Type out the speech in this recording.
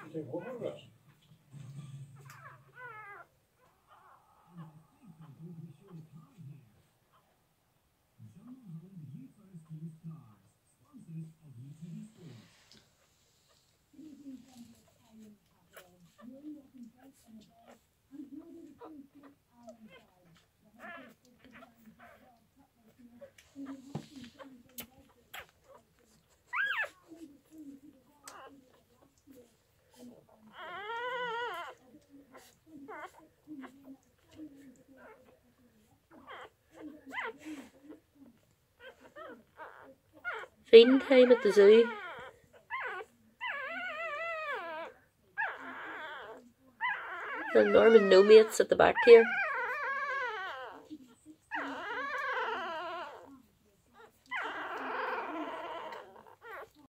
Feeding time at the zoo. And Norman no mates at the back here.